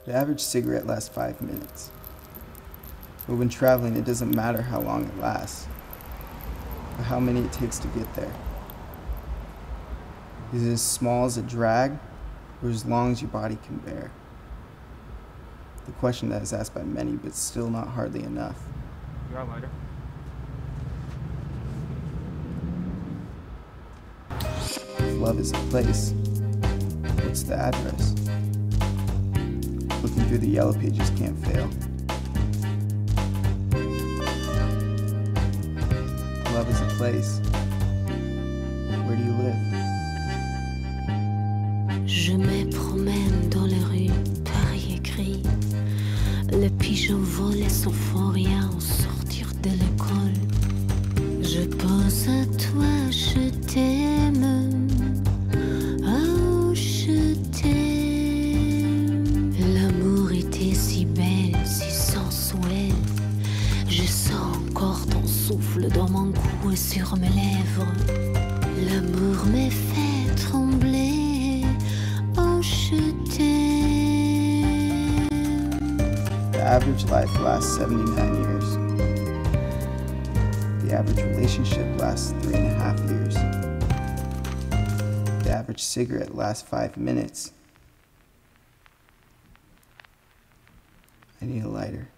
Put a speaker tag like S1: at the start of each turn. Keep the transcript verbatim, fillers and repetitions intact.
S1: The average cigarette lasts five minutes. But when traveling, it doesn't matter how long it lasts, but how many it takes to get there. Is it as small as a drag, or as long as your body can bear? The question that is asked by many, but still not hardly enough.
S2: You got a lighter?
S1: If love is a place, what's the address? Looking through the yellow pages can't fail. Love is a place. Where do you live?
S3: Je me promène dans les rues, Paris écrit. Les pigeons volent et s'en font rien au sortir de l'école. Je pense à toi, je t'aime. Oh, je t'aime. L'amour était si belle, si sensuel. Je sens encore ton souffle dans mon cou et sur mes lèvres. L'amour me fait trembler. Oh, je t'aime.
S1: The average life lasts seventy-nine years. The average relationship lasts three and a half years. The average cigarette lasts five minutes. I need a lighter.